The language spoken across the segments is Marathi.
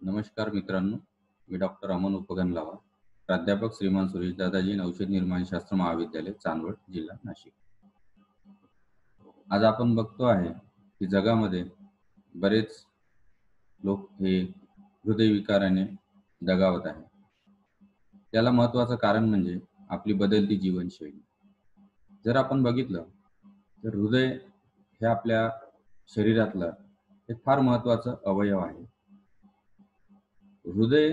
नमस्कार मित्रांनो, मी डॉक्टर अमन उपगनलावा, प्राध्यापक श्रीमान सुरेश दादाजी औषध निर्माणशास्त्र महाविद्यालय, चांदवड, जिल्हा नाशिक. आज आपण बघतो आहे की जगामध्ये बरेच लोक हे हृदयविकाराने दगावत आहे. त्याला महत्त्वाचं कारण म्हणजे आपली बदलती जीवनशैली. जर आपण बघितलं तर हृदय हे आपल्या शरीरातलं एक फार महत्त्वाचं अवयव आहे. हृदय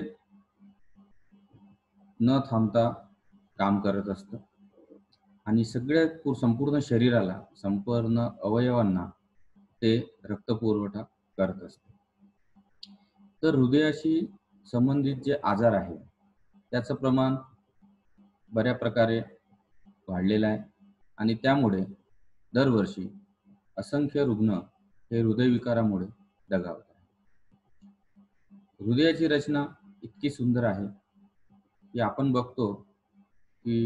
न थांबता काम करत असतं आणि संपूर्ण शरीराला, संपूर्ण अवयवांना ते रक्तपुरवठा करत असतं. तर हृदयाशी संबंधित जे आजार आहे त्याचं प्रमाण बऱ्या प्रकारे वाढलेलं आहे आणि त्यामुळे दरवर्षी असंख्य रुग्ण हे हृदयविकारामुळे दगावत आहेत. हृदयाची रचना इतकी सुंदर आहे की आपण बघतो की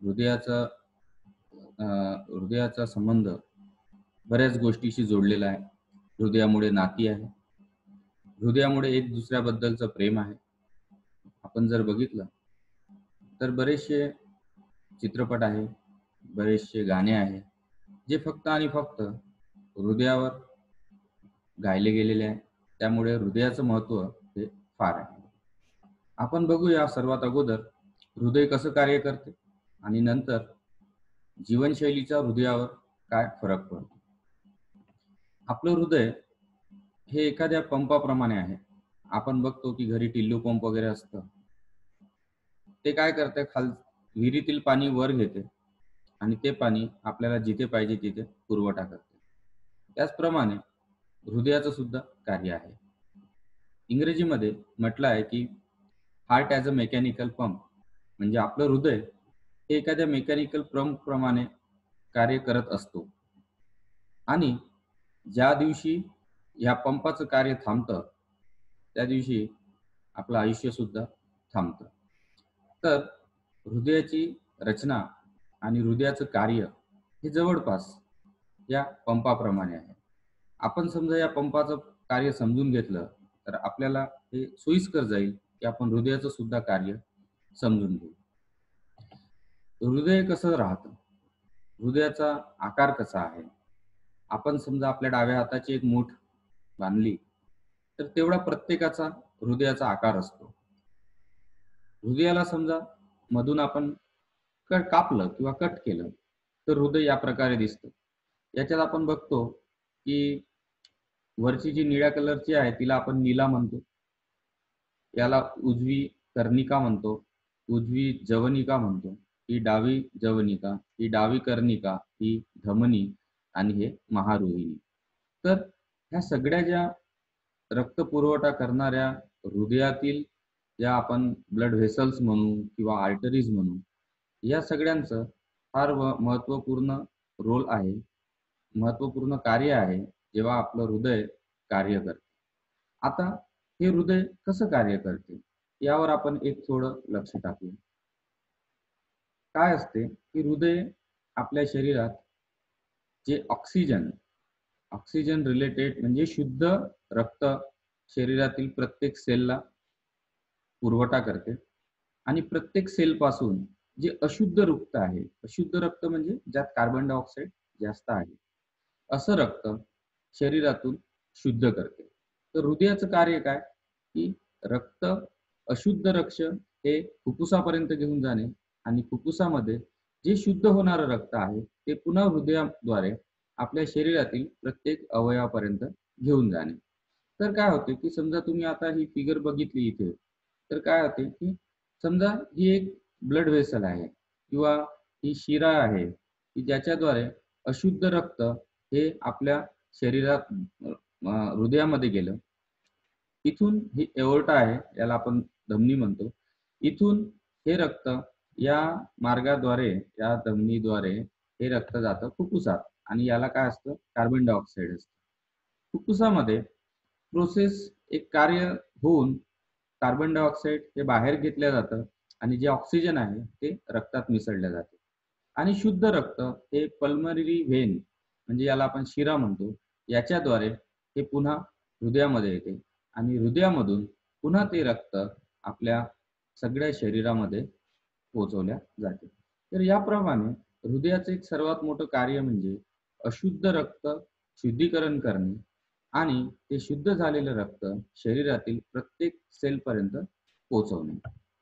हृदयाचा संबंध बऱ्याच गोष्टीशी जोडलेला आहे. हृदयामुळे नाती आहे, हृदयामुळे एक दुसऱ्याबद्दलचं प्रेम आहे. आपण जर बघितलं तर बरेचसे चित्रपट आहे, बरेचसे गाणे आहे जे फक्त आणि फक्त हृदयावर गायले गेलेले आहे. त्यामुळे हृदयाचं महत्त्व हे फार आहे. आपण बघूया सर्वात अगोदर हृदय कसं कार्य करते आणि नंतर जीवनशैलीचा हृदयावर काय फरक पडतो. आपलं हृदय हे एखाद्या पंपाप्रमाणे आहे. आपण बघतो की घरी टिल्लू पंप वगैरे असतं. ते काय करते, विहिरीतील पाणी वर घेते आणि ते पाणी आपल्याला जिथे पाहिजे तिथे पुरवठा करते. त्याचप्रमाणे हृदयाचं सुद्धा कार्य आहे. इंग्रजीमध्ये म्हटलं आहे की heart as a mechanical pump, म्हणजे आपलं हृदय हे एखाद्या मेकॅनिकल पंप प्रमाणे कार्य करत असतो आणि ज्या दिवशी या पंपाचं कार्य थांबतं त्या दिवशी आपलं आयुष्य सुद्धा थांबतं. तर हृदयाची रचना आणि हृदयाचं कार्य हे जवळपास या पंपाप्रमाणे आहे. आपण समजा या पंपाचं कार्य समजून घेतलं तर आपल्याला हे सोयीस्कर जाईल की आपण हृदयाचं सुद्धा कार्य समजून घेऊ. हृदय कसं राहतं, हृदयाचा आकार कसा आहे. आपण समजा आपल्या डाव्या हाताची एक मूठ बांधली तर तेवढा प्रत्येकाचा हृदयाचा आकार असतो. हृदयाला समजा मधून आपण कापलं किंवा कट केलं तर हृदय या प्रकारे दिसतं. याच्यात आपण बघतो की वरची जी निळ्या कलरची आहे तिला आपण नीला म्हणतो, याला उजवी कर्णिका म्हणतो, उजवी जवनिका म्हणतो, ही डावी जवनिका, ही डावी कर्णिका, ही धमनी आणि हे महारोहिणी. तर ह्या सगळ्या ज्या रक्त पुरवठा करणाऱ्या हृदयातील ज्या आपण ब्लड व्हेसल्स म्हणू किंवा आर्टरीज म्हणू, या सगळ्यांचं फार महत्त्वपूर्ण रोल आहे, महत्त्वपूर्ण कार्य आहे जेव्हा आपलं हृदय कार्य करते. आता हे हृदय कसं कार्य करते यावर आपण एक थोडं लक्ष टाकूया. काय असते की हृदय आपल्या शरीरात जे ऑक्सिजन रिलेटेड म्हणजे शुद्ध रक्त शरीरातील प्रत्येक सेलला पुरवठा करते आणि प्रत्येक सेल पासून जे अशुद्ध रक्त आहे, अशुद्ध रक्त म्हणजे ज्यात कार्बन डायऑक्साईड जास्त आहे, असं रक्त शरीरातून शुद्ध करते. तर हृदयाचं कार्य काय की रक्त, अशुद्ध रक्त हे फुफ्फुसापर्यंत घेऊन जाणे आणि फुफ्फुसामध्ये जे शुद्ध होणारं रक्त आहे ते पुन्हा हृदयाद्वारे आपल्या शरीरातील प्रत्येक अवयवापर्यंत घेऊन जाणे. तर काय होते की समजा तुम्ही आता ही फिगर बघितली इथे, तर काय होते की समजा ही एक ब्लड व्हेसल आहे किंवा ही शिरा आहे की ज्याच्याद्वारे अशुद्ध रक्त हे आपल्या शरीरात हृदयामध्ये गेलं. इथून ही एओर्टा आहे, याला आपण धमनी म्हणतो. इथून हे रक्त या मार्गाद्वारे, या धमनीद्वारे हे रक्त जातं फुफ्फुसात आणि याला काय असतं, कार्बन डायऑक्साईड असतं. फुफ्फुसामध्ये प्रोसेस एक कार्य होऊन कार्बन डायऑक्साईड हे बाहेर घेतलं जातं आणि जे ऑक्सिजन आहे ते रक्तात मिसळलं जाते आणि शुद्ध रक्त हे पल्मनरी व्हेन म्हणजे याला आपण शिरा म्हणतो, याच्याद्वारे हे पुन्हा हृदयामध्ये येते आणि हृदयामधून पुन्हा ते रक्त आपल्या सगळ्या शरीरामध्ये पोहोचवल्या जाते. तर याप्रमाणे हृदयाचं एक सर्वात मोठं कार्य म्हणजे अशुद्ध रक्त शुद्धीकरण करणे आणि ते शुद्ध झालेलं रक्त शरीरातील प्रत्येक सेलपर्यंत पोहोचवणे.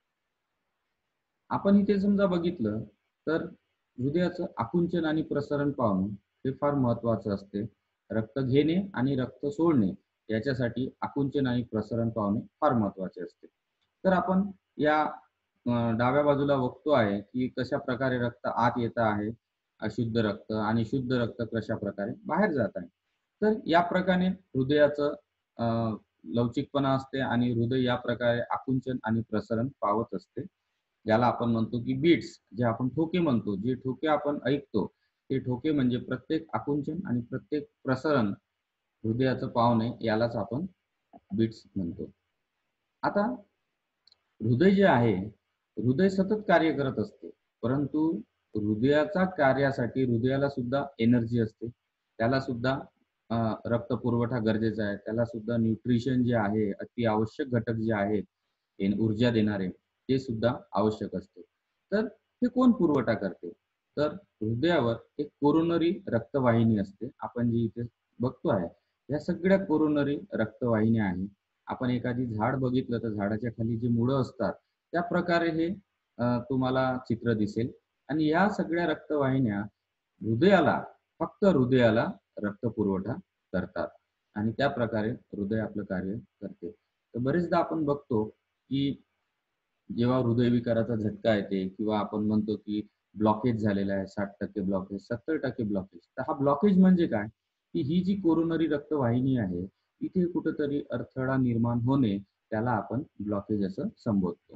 आपण इथे समजा बघितलं तर हृदयाचं आकुंचन आणि प्रसरण पावणे हे फार महत्वाचं असते. रक्त घेणे आणि रक्त सोडणे याच्यासाठी आकुंचन आणि प्रसरण पावणे फार महत्वाचे असते. तर आपण या डाव्या बाजूला बघतो आहे की कशा प्रकारे रक्त आत येत आहे, अशुद्ध रक्त आणि शुद्ध रक्त कशा प्रकारे बाहेर जात आहे. तर या प्रकारे हृदयाचं लवचिकपणा असते आणि हृदय या प्रकारे आकुंचन आणि प्रसरण पावत असते. ज्याला आपण म्हणतो की बीट्स, जे आपण ठोके म्हणतो, जे ठोके आपण ऐकतो ते ठोके म्हणजे प्रत्येक आकुंचन आणि प्रत्येक प्रसरण हृदयाचं पावणे यालाच आपण बीट्स म्हणतो. आता हृदय जे आहे, हृदय सतत कार्य करत असते, परंतु हृदयाच्या कार्यासाठी हृदयाला सुद्धा एनर्जी असते. त्याला सुद्धा रक्त पुरवठा गरजेचा आहे. त्याला सुद्धा न्यूट्रिशन जे आहे, अति आवश्यक घटक जे आहेत, ऊर्जा देणारे, ते सुद्धा आवश्यक असते. तर हे कोण पुरवठा करते? तर हृदयावर एक कोरोनरी रक्तवाहिनी असते. आपण जी इथे बघतो आहे, या सगळ्या कोरोनरी रक्तवाहिन्या आहेत. आपण एखादी झाड बघितलं तर झाडाच्या खाली जी मुळं असतात, त्या प्रकारे हे तुम्हाला चित्र दिसेल आणि या सगळ्या रक्तवाहिन्या हृदयाला, फक्त हृदयाला रक्त पुरवठा करतात आणि त्या प्रकारे हृदय आपलं कार्य करते. तर बरेचदा आपण बघतो की जेव्हा हृदयविकाराचा झटका येते किंवा आपण म्हणतो की ब्लॉकेज झालेला आहे, 60% ब्लॉकेज, 70% ब्लॉकेज. तर हा ब्लॉकेज म्हणजे काय? की ही जी कोरोनरी रक्तवाहिनी आहे, इथे कुठेतरी अडथळा निर्माण होणे, त्याला आपण ब्लॉकेज असं संबोधतो.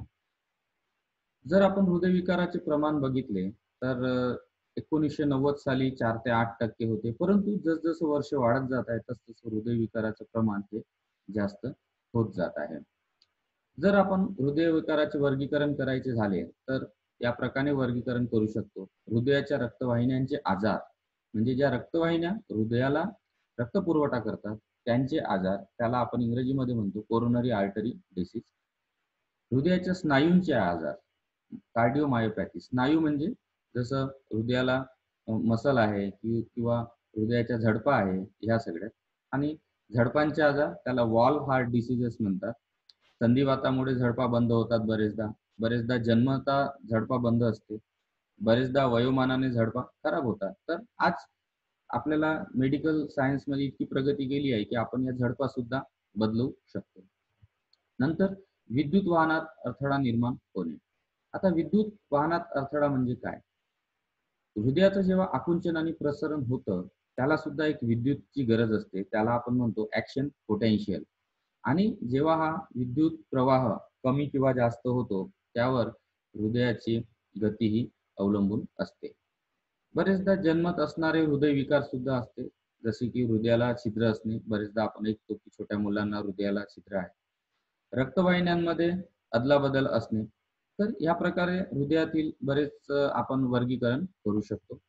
जर आपण हृदयविकाराचे प्रमाण बघितले तर 1990 साली 4 ते 8% होते. परंतु जसजसं वर्ष वाढत जात आहे, तसतसं हृदयविकाराचं प्रमाण हे जास्त होत जात आहे. जर आपण हृदयविकाराचे वर्गीकरण करायचे झाले, तर या प्रकारे वर्गीकरण करू शकतो. हृदयाच्या रक्तवाहिन्यांचे आजार, म्हणजे ज्या रक्तवाहिन्या हृदयाला रक्तपुरवठा करतात, त्यांचे आजार, त्याला आपण इंग्रजीमध्ये म्हणतो कोरोनरी आर्टरी डिसीज. हृदयाच्या स्नायूंचे आजार, कार्डिओमायोपॅथी. स्नायू म्हणजे जसं हृदयाला मसल आहे किंवा हृदयाच्या झडपा आहे, ह्या सगळ्या. आणि झडपांचे आजार, त्याला वॉल्व्ह हार्ट डिसीजेस म्हणतात. संधिवातामुळे झडपा बंद होतात बरेचदा. बरेचदा जन्मता झडपा बंद असते. बरेचदा वयोमानाने झडपा खराब होतात. तर आज आपल्याला मेडिकल सायन्समध्ये इतकी प्रगती केली आहे की आपण या झडपा सुद्धा बदलू शकतो. नंतर विद्युत वाहनात अडथळा निर्माण होणे. आता विद्युत वाहनात अडथळा म्हणजे काय? हृदयाचं जेव्हा आकुंचन आणि प्रसरण होतं, त्याला सुद्धा एक विद्युतची गरज असते. त्याला आपण म्हणतो ऍक्शन पोटेन्शियल. आणि जेव्हा हा विद्युत प्रवाह कमी किंवा जास्त होतो, त्यावर हृदयाची गतीही अवलंबून असते. बरेचदा जन्मत असणारे हृदयविकार सुद्धा असते, जसे की हृदयाला छिद्र असणे. बरेचदा आपण ऐकतो की छोट्या मुलांना हृदयाला छिद्र आहे. रक्तवाहिन्यांमध्ये अदलाबदल असणे. तर या प्रकारे हृदयातील बरेच आपण वर्गीकरण करू शकतो.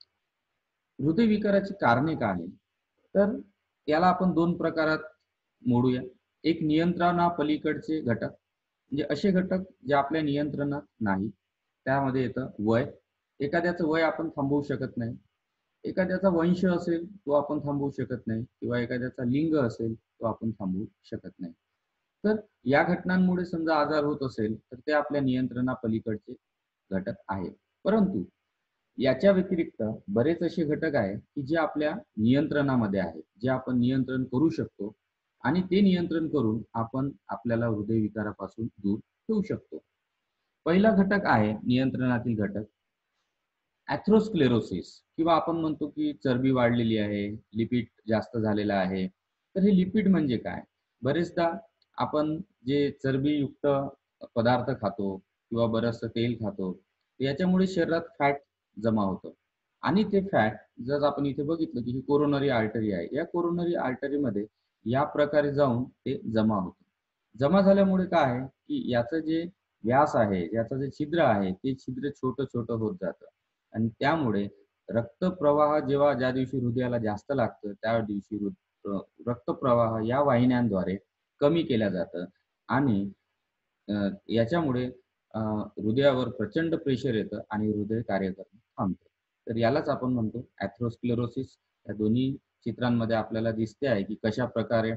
हृदयविकाराची कारणे काय आहेत? तर याला आपण 2 प्रकारात मोडूया. एक नियंत्रणापलीकडचे घटक, म्हणजे असे घटक जे आपल्या नियंत्रणात नाही. त्यामध्ये येतं वय. एखाद्याचं वय आपण थांबवू शकत नाही. एखाद्याचा वंश असेल, तो आपण थांबवू शकत नाही किंवा एखाद्याचा लिंग असेल, तो आपण थांबवू शकत नाही. तर या घटनांमुळे समजा आजार होत असेल, तर ते आपल्या नियंत्रणापलीकडचे घटक आहेत. परंतु याच्या व्यतिरिक्त बरेच असे घटक आहेत की जे आपल्या नियंत्रणामध्ये आहेत, जे आपण नियंत्रण करू शकतो आणि ते नियंत्रण करून आपण आपल्याला हृदयविकारापासून दूर ठेवू शकतो. पहिला घटक आहे नियंत्रणातील घटक ॲथेरोस्क्लेरोसिस, किंवा आपण म्हणतो की चरबी वाढलेली आहे, लिपिड जास्त झालेला आहे. तर हे लिपिड म्हणजे काय? बरेचदा आपण जे चरबीयुक्त पदार्थ खातो किंवा बरचसं तेल खातो, याच्यामुळे शरीरात फॅट जमा होतं आणि ते फॅट जर आपण इथे बघितलं की ही कोरोनरी आर्टरी आहे. या कोरोनरी आर्टरीमध्ये या प्रकारे जाऊन ते जमा होतं. जमा झाल्यामुळे काय आहे की याचं जे व्यास आहे, याचं जे छिद्र आहे, ते छिद्र छोटं-छोटं होत जातं आणि त्यामुळे रक्तप्रवाह जेव्हा ज्या दिवशी हृदयाला जास्त लागतं, त्या दिवशी रक्तप्रवाह या वाहिन्यांद्वारे कमी केल्या जातं आणि याच्यामुळे हृदयावर प्रचंड प्रेशर येतं आणि हृदय कार्य करणं थांबतं. तर यालाच आपण म्हणतो एथेरोस्क्लेरोसिस. या दोन्ही चित्रांमध्ये आपल्याला दिसते आहे, की कशाप्रकारे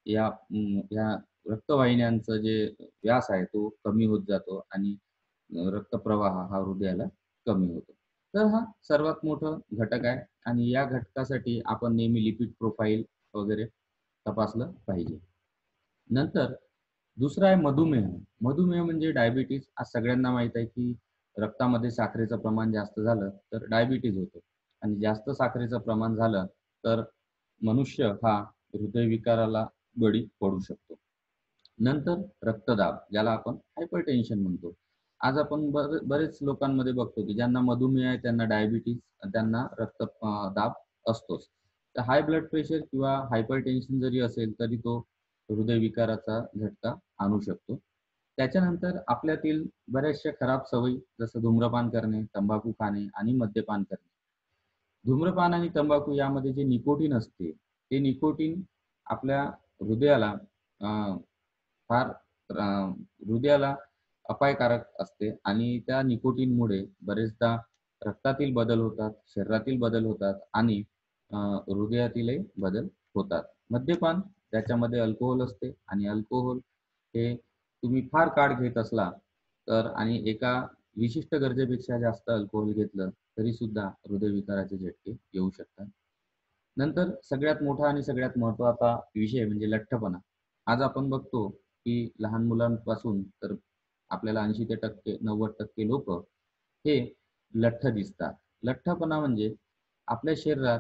या रक्तवाहिन्यांचं जे व्यास आहे तो कमी होत जातो आणि रक्तप्रवाह हा हृदयाला कमी होतो. तर हा सर्वात मोठा घटक आहे आणि या घटकासाठी आपण नेहमी लिपिड प्रोफाइल वगैरे तपासलं पाहिजे. नंतर दुसरा आहे मधुमेह. मधुमेह म्हणजे डायबिटीज. आज सगळ्यांना माहीत आहे, की रक्तामध्ये साखरेचं प्रमाण जास्त झालं तर डायबिटीज होतो आणि जास्त साखरेचं प्रमाण झालं तर मनुष्य हा हृदयविकाराला बळी पडू शकतो. नंतर रक्तदाब, ज्याला आपण हायपरटेन्शन म्हणतो. आज आपण बरेच लोकांमध्ये बघतो, की ज्यांना मधुमेह आहे, त्यांना डायबिटीज, त्यांना दाब असतोच. तर हाय ब्लड प्रेशर किंवा हायपरटेन्शन जरी असेल, तरी तो हृदयविकाराचा झटका आणू शकतो. त्याच्यानंतर आपल्यातील बऱ्याचशा खराब सवयी, जसं धूम्रपान करणे, तंबाखू खाणे आणि मद्यपान करणे. धूम्रपान आणि तंबाखू यामध्ये जे निकोटीन असते, ते निकोटीन आपल्या हृदयाला अ, फार अ, हृदयाला अपायकारक असते आणि त्या निकोटीनमुळे बरेचदा रक्तातील बदल होतात, शरीरातील बदल होतात आणि हृदयातीलही बदल होतात. मद्यपान, त्याच्यामध्ये अल्कोहोल असते आणि अल्कोहोल हे तुम्ही फार काळ घेत असला तर आणि एका विशिष्ट गरजेपेक्षा जास्त अल्कोहोल घेतलं तरी सुद्धा हृदयविकाराचे झटके येऊ शकतात. नंतर सगळ्यात मोठा आणि सगळ्यात महत्त्वाचा विषय म्हणजे लठ्ठपणा. आज आपण बघतो, की लहान मुलांपासून तर आपल्याला 80% ते 90% लोकं हे लठ्ठ दिसतात. लठ्ठपणा म्हणजे आपल्या शरीरात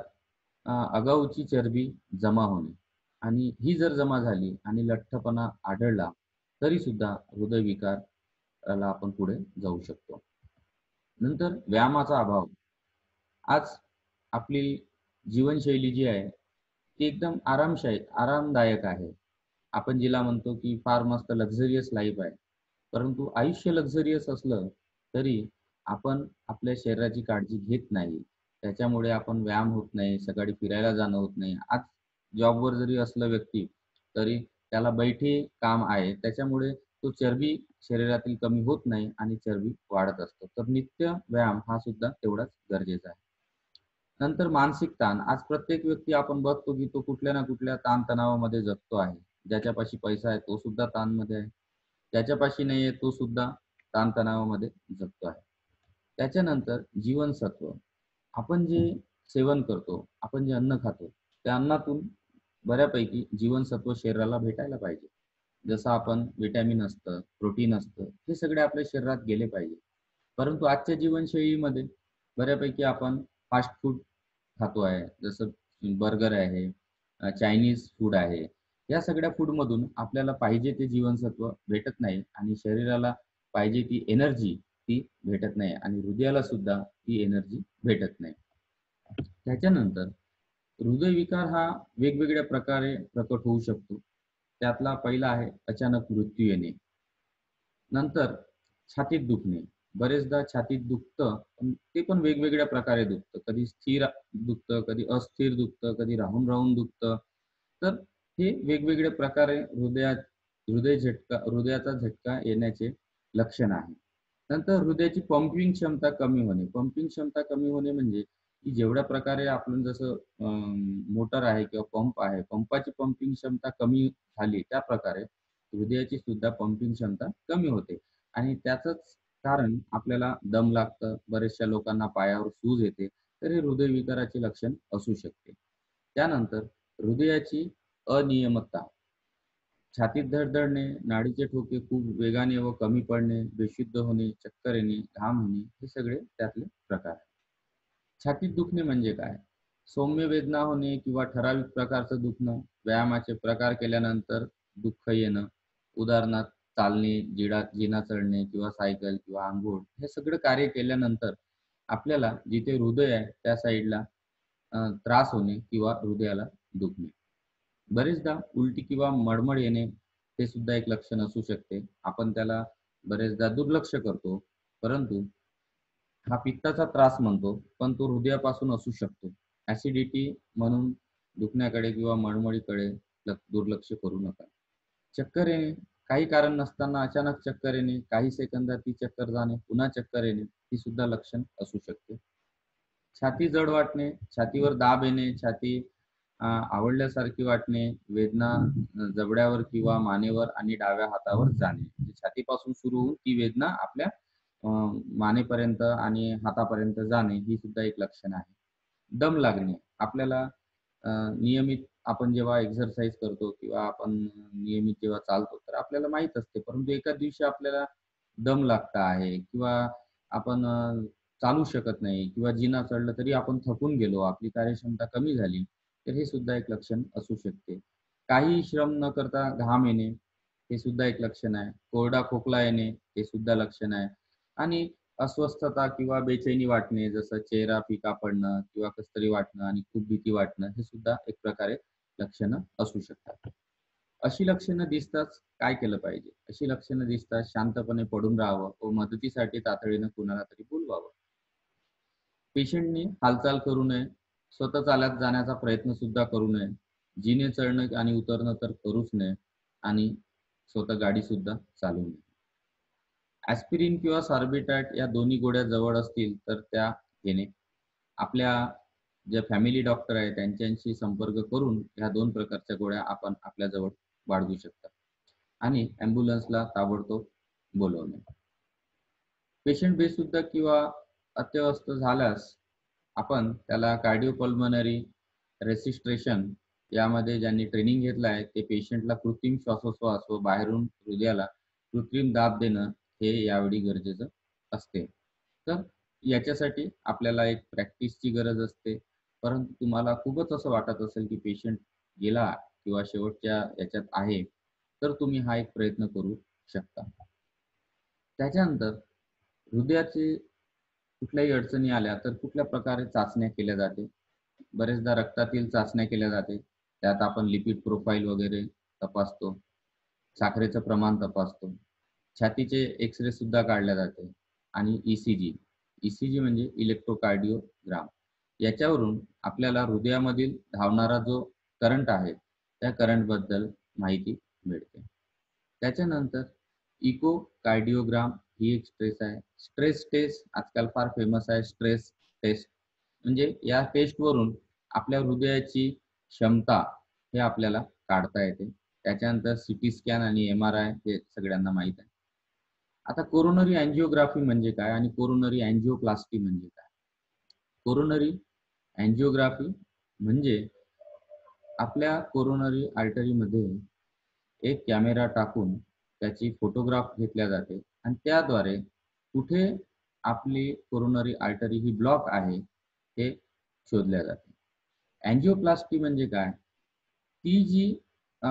आगाऊची चरबी जमा होणे आणि ही जर जमा झाली आणि लठ्ठपणा आढळला, तरीसुद्धा हृदयविकाराला आपण पुढे जाऊ शकतो. नंतर व्यायामाचा अभाव. आज आपली जीवनशैली जी आहे, ती एकदम आरामदायक आहे. आपण जिला म्हणतो, की फार मस्त लक्झरियस लाईफ आहे. परंतु आयुष्य लक्झरियस असलं, तरी आपण आपल्या शरीराची काळजी घेत नाही. त्याच्यामुळे आपण व्यायाम होत नाही, सकाळी फिरायला जाणं होत नाही. आज जॉबवर जरी असला व्यक्ती, तरी त्याला बैठे काम आहे. त्याच्यामुळे तो चरबी शरीरातील कमी होत नाही आणि चरबी वाढत असतो. तर नित्य व्यायाम हा सुद्धा तेवढाच गरजेचा आहे. नंतर मानसिक ताण. आज प्रत्येक व्यक्ती आपण बघतो, की तो कुठल्या ना कुठल्या ताणतणावामध्ये जगतो आहे. ज्याच्यापाशी पैसा आहे तो सुद्धा ताणमध्ये आहे. ज्याच्यापाशी नाही आहे तो सुद्धा ताणतणावामध्ये जगतो आहे. त्याच्यानंतर जीवनसत्व. आपण जे सेवन करतो, आपण जे अन्न खातो, त्या अन्नातून बऱ्यापैकी जीवनसत्व शरीराला भेटायला पाहिजे. जसं आपण व्हिटॅमिन असतं, प्रोटीन असतं, हे सगळे आपल्या शरीरात गेले पाहिजे. परंतु आजच्या जीवनशैलीमध्ये बऱ्यापैकी आपण फास्ट फूड खातो आहे. जसं बर्गर आहे, चायनीज फूड आहे. या सगळ्या फूडमधून आपल्याला पाहिजे ते जीवनसत्व भेटत नाही आणि शरीराला पाहिजे ती एनर्जी ती भेटत नाही आणि हृदयाला सुद्धा ती एनर्जी भेटत नाही. त्याच्यानंतर हृदयविकार हा वेगवेगळ्या प्रकारे प्रकट होऊ शकतो. त्यातला पहिला आहे अचानक मृत्यू येणे. नंतर छातीत दुखणे. बरेचदा छातीत दुखतं, पण ते पण वेगवेगळ्या प्रकारे दुखतं. कधी स्थिर दुखतं, कधी अस्थिर दुखतं, कधी राहून-राहून दुखतं. तर हे वेगवेगळ्या प्रकारे हृदयाचा झटका येण्याचे लक्षण आहे. नंतर हृदयाची पंपिंग क्षमता कमी होणे. पंपिंग क्षमता कमी होणे म्हणजे की जेवढ्या प्रकारे आपण जसं मोटर आहे किंवा पंप आहे, पंपाची पंपिंग क्षमता कमी झाली, त्या प्रकारे हृदयाची सुद्धा पंपिंग क्षमता कमी होते आणि त्याचंच कारण आपल्याला दम लागतं. बऱ्याचशा लोकांना पायावर सूज येते. तर हे हृदयविकाराचे लक्षण असू शकते. त्यानंतर हृदयाची अनियमितता. छातीत धडधडणे, नाडीचे ठोके खूप वेगाने व कमी पडणे, बेशुद्ध होणे, चक्कर येणे, घाम होणे हे सगळे त्यातले प्रकार आहेत. छातीत दुखणे म्हणजे काय? सौम्य वेदना होणे किंवा ठराविक प्रकारचं दुखणं, व्यायामाचे प्रकार केल्यानंतर दुःख येणं, उदाहरणार्थ चालणे, जिना चढणे किंवा सायकल किंवा अंघोळ हे सगळं कार्य केल्यानंतर आपल्याला जिथे हृदय आहे त्या साईडला त्रास होणे किंवा हृदयाला दुखणे. बरेचदा उलटी किंवा मळमळ येणे हे सुद्धा एक लक्षण असू शकते. आपण त्याला बरेचदा दुर्लक्ष करतो. परंतु हा पित्ताचा त्रास म्हणतो, पण तो हृदयापासून असू शकतो. ॲसिडिटी म्हणून दुखण्याकडे किंवा मळमळीकडे दुर्लक्ष करू नका. चक्कर येणे काही कारण नसताना अचानक चक्कर येणे, काही सेकंदात ती चक्कर जाणे, पुन्हा चक्कर येणे, ही सुद्धा लक्षण असू शकते. छाती जड वाटणे, छातीवर दाब येणे, छाती आवळल्यासारखी वाटणे, वेदना जबड्यावर किंवा मानेवर आणि डाव्या हातावर जाणे. म्हणजे छातीपासून सुरू होऊन ती वेदना आपल्या अ, मानेपर्यंत आणि हातापर्यंत जाणे, ही सुद्धा एक लक्षण आहे. दम लागणे. आपल्याला नियमित आपण जेव्हा एक्सरसाइज करतो किंवा आपण नियमित जेव्हा चालतो, तर आपल्याला माहीत असते. परंतु एका दिवशी आपल्याला दम लागत आहे किंवा आपण चालू शकत नाही किंवा जिना चढलं तरी आपण थकून गेलो, आपली कार्यक्षमता कमी झाली, तर हे सुद्धा एक लक्षण असू शकते. काही श्रम न करता घाम येणे, हे सुद्धा एक लक्षण आहे. कोरडा खोकला येणे, हे सुद्धा लक्षण आहे. आणि अस्वस्थता किंवा बेचैनी वाटणे, जसं चेहरा फिका पडणं किंवा कसं तरी वाटणं आणि खूप भीती वाटणं, हे सुद्धा एक प्रकारे लक्षणं असू शकतात. अशी लक्षणं दिसताच काय केलं पाहिजे? अशी लक्षणं दिसताच शांतपणे पडून राहावं व मदतीसाठी तातडीनं कुणाला तरी बोलवावं. पेशंटनी हालचाल करू नये, स्वतः चालत जाण्याचा प्रयत्न सुद्धा करू नये. जिने चढणं आणि उतरणं तर करूच नये आणि स्वतः गाडी सुद्धा चालवू नये. ॲस्पिरिन किंवा सॉर्बिटॅट या दोन्ही गोळ्या जवळ असतील तर त्या घेणे. आपल्या ज्या फॅमिली डॉक्टर आहेत त्यांच्याशी संपर्क करून ह्या 2 प्रकारच्या गोळ्या आपण आपल्याजवळ बाळगू शकता आणि ॲम्ब्युलन्सला ताबडतोब बोलवणे. पेशंट बेशुद्ध किंवा अत्यवस्थ झाल्यास आपण त्याला कार्डिओपल्मोनरी रेसिस्ट्रेशन यामध्ये ज्यांनी ट्रेनिंग घेतलं आहे ते पेशंटला कृत्रिम श्वासोच्छवास व बाहेरून हृदयाला कृत्रिम दाब देणं हे यावेळी गरजेचं असते. तर याच्यासाठी आपल्याला एक प्रॅक्टिसची गरज असते. परंतु तुम्हाला खूपच असं वाटत असेल की पेशंट गेला किंवा शेवटच्या याच्यात आहे, तर तुम्ही हा एक प्रयत्न करू शकता. त्याच्यानंतर हृदयाची कुठल्याही अडचणी आल्या तर कुठल्या प्रकारे चाचण्या केल्या जाते. बरेचदा रक्तातील चाचण्या केल्या जाते. त्यात आपण लिपिड प्रोफाइल वगैरे तपासतो. साखरेचं प्रमाण तपासतो. छातीचे एक्स-रे सुद्धा काढल्या जाते आणि ई-सी-जी. ई-सी-जी म्हणजे इलेक्ट्रोकार्डिओग्राम. याच्यावरून आपल्याला हृदयामधील धावणारा जो करंट आहे, त्या करंटबद्दल माहिती मिळते. त्याच्यानंतर इकोकार्डिओग्राम ही एक स्ट्रेस आहे. स्ट्रेस टेस्ट आजकाल फार फेमस आहे. स्ट्रेस टेस्ट म्हणजे या टेस्टवरून आपल्या हृदयाची क्षमता हे आपल्याला काढता येते. त्याच्यानंतर सीटी स्कॅन आणि एम-आर-आय हे सगळ्यांना माहीत आहे. आता कोरोनरी अँजिओग्राफी म्हणजे काय आणि कोरोनरी अँजिओप्लास्टी म्हणजे काय? कोरोनरी अँजिओग्राफी म्हणजे आपल्या कोरोनरी आर्टरीमध्ये एक कॅमेरा टाकून त्याची फोटोग्राफ घेतल्या जाते आणि त्याद्वारे कुठे आपली कोरोनरी आर्टरी ही ब्लॉक आहे हे शोधल्या जाते. अँजिओप्लास्टी म्हणजे काय? ती जी अ,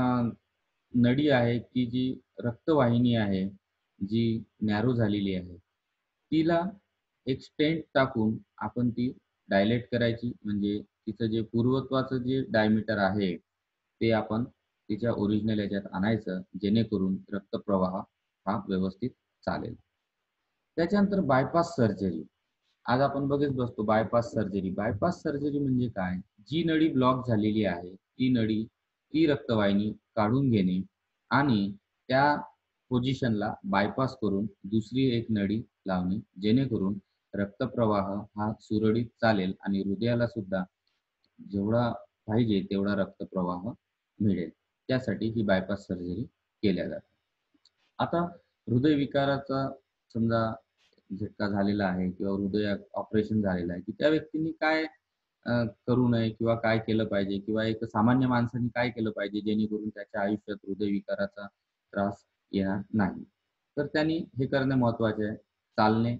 नडी आहे, ती जी रक्तवाहिनी आहे, जी नॅरो झालेली आहे, तिला एक स्टेंट टाकून आपण ती डायलेट करायची. म्हणजे तिचं जे पुर्वत्वाचं जे डायमीटर आहे, ते आपण तिच्या ओरिजिनल याच्यात आणायचं, जेणेकरून रक्तप्रवाह हा व्यवस्थित चालेल. त्याच्यानंतर बायपास सर्जरी. आज आपण बघत बसतो बायपास सर्जरी. बायपास सर्जरी म्हणजे काय? जी नळी ब्लॉक झालेली आहे, ती नळी, ती रक्तवाहिनी काढून घेणे आणि त्या पोझिशनला बायपास करून दुसरी एक नळी लावणे, जेणेकरून रक्तप्रवाह हा सुरळीत चालेल आणि हृदयाला सुद्धा जेवढा पाहिजे तेवढा रक्तप्रवाह मिळेल. त्यासाठी ही बायपास सर्जरी केल्या जाते. आता हृदयविकाराचा समजा झटका झालेला आहे किंवा हृदयात ऑपरेशन झालेलं आहे, की त्या व्यक्तींनी काय करू नये किंवा काय केलं पाहिजे किंवा एक सामान्य माणसाने काय केलं पाहिजे जेणेकरून त्याच्या आयुष्यात हृदयविकाराचा त्रास येणार नाही. तर त्यांनी हे करणं महत्त्वाचे आहे. चालणे,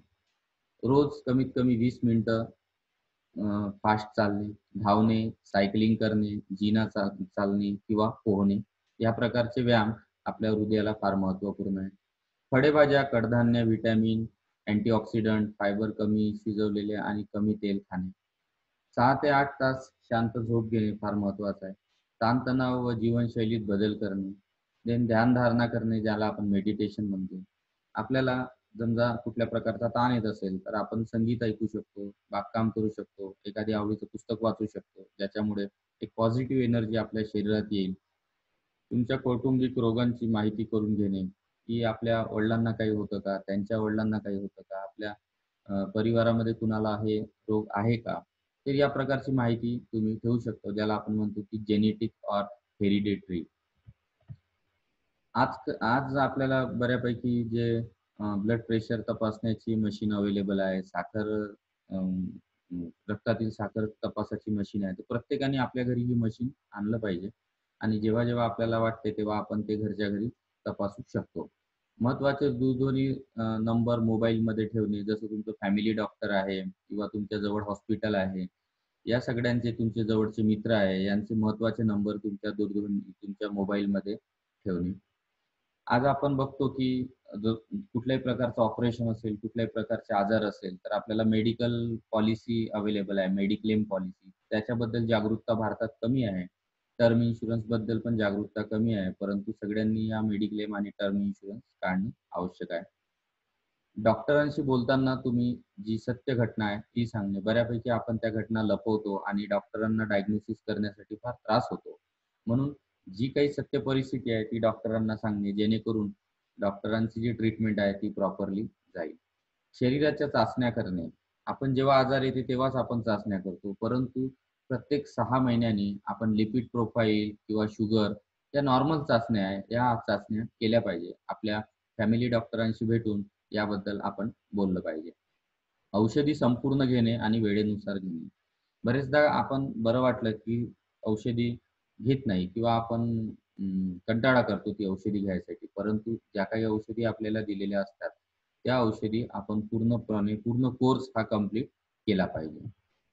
रोज कमीत कमी 20 मिनिटं फास्ट चालणे, धावणे, सायकलिंग करणे, जिना चालणे किंवा पोहणे या प्रकारचे व्यायाम आपल्या हृदयाला फार महत्त्वपूर्ण आहे. फळभाज्या, कडधान्य, व्हिटॅमिन, अँटीऑक्सिडंट, फायबर कमी शिजवलेले आणि कमी तेल खाणे. 6 ते 8 तास शांत झोप घेणे फार महत्त्वाचं आहे. ताणतणाव व जीवनशैलीत बदल करणे. देन ध्यानधारणा करणे ज्याला आपण मेडिटेशन म्हणतो. आपल्याला समजा कुठल्या प्रकारचा ताण येत असेल, तर आपण संगीत ऐकू शकतो, बागकाम करू शकतो, एखादी आवडीचं पुस्तक वाचू शकतो, ज्याच्यामुळे एक पॉझिटिव्ह एनर्जी आपल्या शरीरात येईल. तुमच्या कौटुंबिक रोगांची माहिती करून घेणे, की आपल्या वडिलांना काही होतं का? त्यांच्या वडिलांना काही होतं का? आपल्या परिवारामध्ये कुणाला हे रोग आहे का? तर या प्रकारची माहिती तुम्ही ठेवू शकता, ज्याला आपण म्हणतो की जेनेटिक ऑर हेरिडिटरी. आज आपल्याला बऱ्यापैकी जे ब्लड प्रेशर तपासण्याची मशीन अवेलेबल आहे, अं, रक्तातील साखर तपासाची मशीन आहे. तर प्रत्येकाने आपल्या घरी ही मशीन आणलं पाहिजे आणि जेव्हा-जेव्हा आपल्याला वाटते, तेव्हा आपण ते घरच्या घरी तपासू शकतो. महत्त्वाचे दुधोरी नंबर मोबाईलमध्ये ठेवणे, जसं तुमचं फॅमिली डॉक्टर आहे किंवा तुमच्या जवळ हॉस्पिटल आहे. या सगळ्यांचे तुमचे जवळचे मित्र आहे, यांचे महत्त्वाचे नंबर तुमच्या दूरध्वनी तुमच्या मोबाईलमध्ये ठेवणे. आज आपण बघतो, की जो कुठल्याही प्रकारचं ऑपरेशन असेल, कुठल्याही प्रकारचे आजार असेल, तर आपल्याला मेडिकल पॉलिसी अवेलेबल आहे, मेडिक्लेम पॉलिसी. त्याच्याबद्दल जागरूकता भारतात कमी आहे. टर्म इन्शुरन्सबद्दल पण जागरूकता कमी आहे. परंतु सगळ्यांनी या मेडिक्लेम आणि टर्म इन्शुरन्स काढणे आवश्यक आहे. डॉक्टरांशी बोलताना तुम्ही जी सत्य घटना आहे, ती सांगणे. बऱ्यापैकी आपण त्या घटना लपवतो आणि डॉक्टरांना डायग्नोसिस करण्यासाठी फार त्रास होतो. म्हणून जी काही सत्य परिस्थिती आहे, ती डॉक्टरांना सांगणे, जेणेकरून डॉक्टरांची जी ट्रीटमेंट आहे, ती प्रॉपरली जाईल. शरीराच्या चाचण्या करणे. आपण जेव्हा आजार येते, तेव्हाच आपण चाचण्या करतो. परंतु प्रत्येक 6 महिन्यांनी आपण लिपिड प्रोफाइल किंवा शुगर या नॉर्मल चाचण्या आहे, या चाचण्या केल्या पाहिजे. आपल्या फॅमिली डॉक्टरांशी भेटून याबद्दल आपण बोललं पाहिजे. औषधी संपूर्ण घेणे आणि वेळेनुसार घेणे. बरेचदा आपण बरं वाटलं, की औषधी घेत नाही किंवा आपण कंटाळा करतो ती औषधी घ्यायसाठी. परंतु ज्या काही औषधी आपल्याला दिलेल्या असतात, त्या औषधी आपण पूर्णपणे पूर्ण कोर्स हा कंप्लीट केला पाहिजे.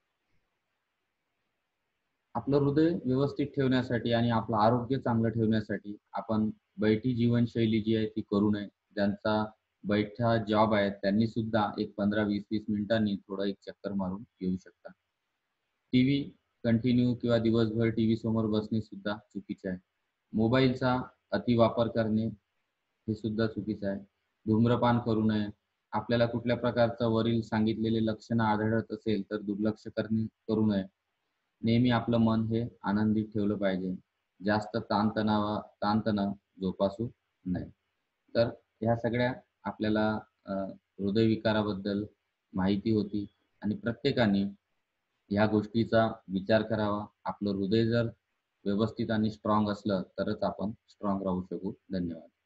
आपलं हृदय व्यवस्थित ठेवण्यासाठी आणि आपलं आरोग्य चांगलं ठेवण्यासाठी आपण बैठी जीवनशैली जी आहे ती करू नये. ज्यांचा बैठा जॉब आहे त्यांनी सुद्धा एक 15, 20-20 मिनिटांनी थोडं एक चक्कर मारून येऊ शकता. टीव्ही कंटिन्यू किंवा दिवसभर टीव्ही समोर बसणे सुद्धा चुकीचे आहे. मोबाईलचा अतिवापर करणे हे सुद्धा चुकीचं आहे. धूम्रपान करू नये. आपल्याला कुठल्या प्रकारचं वरील सांगितलेले लक्षणं आढळत असेल तर दुर्लक्ष करू नये. नेहमी आपलं मन हे आनंदी ठेवलं पाहिजे. जास्त ताणतणाव जोपासू नये. तर ह्या सगळ्या आपल्याला हृदयविकाराबद्दल माहिती होती आणि प्रत्येकाने ह्या गोष्टीचा विचार करावा. आपलं हृदय जर व्यवस्थित आणि स्ट्राँग असलं तरच आपण स्ट्राँग राहू शकू. धन्यवाद.